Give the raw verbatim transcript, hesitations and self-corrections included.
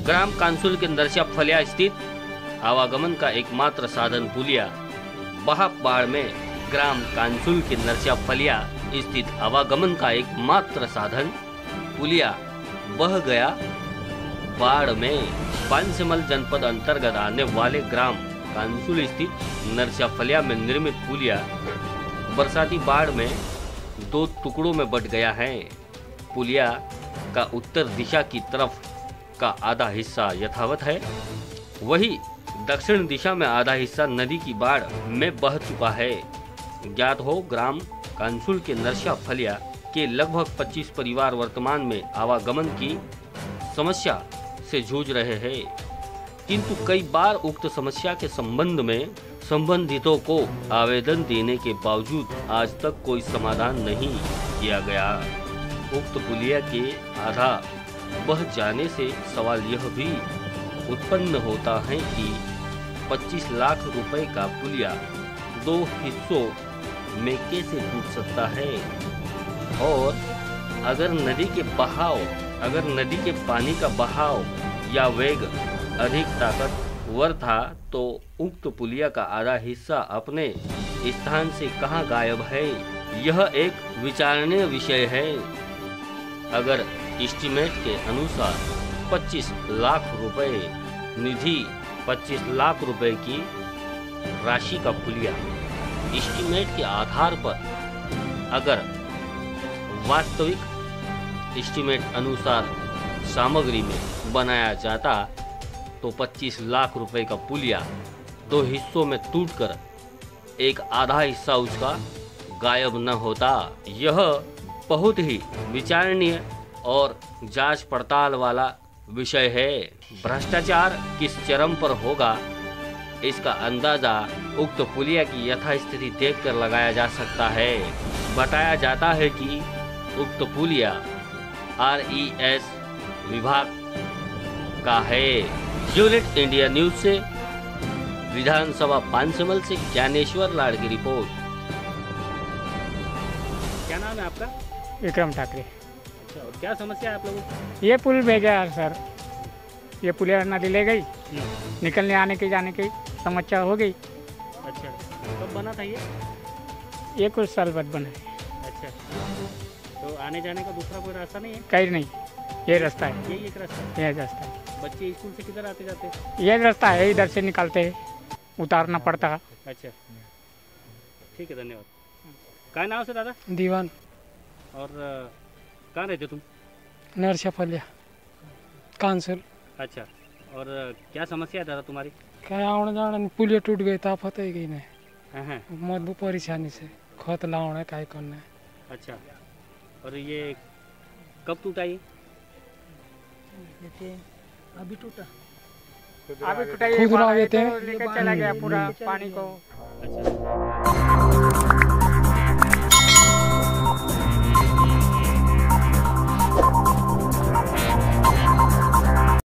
ग्राम कांसुल के नरसिया फलिया स्थित आवागमन का एकमात्र साधन पुलिया बहाप बाढ़ में ग्राम कांसुल के नरसिया फलिया स्थित आवागमन का एकमात्र साधन पुलिया बह गया बाढ़ में। पांचमल जनपद अंतर्गत आने वाले ग्राम कांसुल स्थित नरसिया फलिया में निर्मित पुलिया बरसाती बाढ़ में दो टुकड़ों में बट गया है। पुलिया का उत्तर दिशा की तरफ का आधा हिस्सा यथावत है, वही दक्षिण दिशा में आधा हिस्सा नदी की बाढ़ में बह चुका है। ज्ञात हो, ग्राम कांसुल के नरसिया फलिया के लगभग पच्चीस परिवार वर्तमान में आवागमन की समस्या से जूझ रहे हैं, किंतु कई बार उक्त समस्या के संबंध में संबंधितों को आवेदन देने के बावजूद आज तक कोई समाधान नहीं किया गया। उक्त पुलिया के आधा बह जाने से सवाल यह भी उत्पन्न होता है कि पच्चीस लाख रुपए का पुलिया दो हिस्सों में कैसे टूट सकता है, और अगर नदी के बहाव अगर नदी के पानी का बहाव या वेग अधिक ताकतवर था तो उक्त पुलिया का आधा हिस्सा अपने स्थान से कहां गायब है, यह एक विचारणीय विषय है। अगर एस्टीमेट के अनुसार पच्चीस लाख रुपए निधि पच्चीस लाख रुपए की राशि का पुलिया एस्टीमेट के आधार पर अगर वास्तविक एस्टीमेट अनुसार सामग्री में बनाया जाता तो पच्चीस लाख रुपए का पुलिया दो हिस्सों में टूटकर एक आधा हिस्सा उसका गायब न होता। यह बहुत ही विचारणीय और जांच पड़ताल वाला विषय है। भ्रष्टाचार किस चरम पर होगा इसका अंदाजा उक्त पुलिया की यथास्थिति देखकर लगाया जा सकता है। बताया जाता है कि उक्त पुलिया आर ई एस विभाग का है। यूनिट इंडिया न्यूज से विधानसभा पांचमल से ज्ञानेश्वर लाड़ की रिपोर्ट। क्या नाम है आपका? विक्रम ठाकरे। अच्छा, और क्या समस्या है आप लोगों को? ये पुल भेजा है सर, ये पुलिया नदी ले गई, निकलने आने की जाने की समस्या हो गई। अच्छा, कब बना था ये? ये कुछ साल बाद बना है। अच्छा, तो आने जाने का दूसरा कोई रास्ता नहीं है? कहीं नहीं, ये रास्ता है, यही एक रास्ता है। ये रास्ता है। बच्चे स्कूल से किधर आते जाते हैं? ये रास्ता है, इधर से निकलते हैं, उतारना पड़ता है। अच्छा, ठीक है, धन्यवाद। क्या नाम से दादा? दीवान। और कहाँ रहते तुम? नरसिया फलिया कांसुल। अच्छा, और क्या समस्या है दादा तुम्हारी? क्या आने जाने पुलिया टूट गई था, पता ही नहीं। हाँ, मत परेशानी से खत लाना है, क्या करना है। अच्छा, और ये कब टूटा? ये अभी टूटा, अभी टूटा, ये लेकर चला गया पूरा पानी को। अच्छा।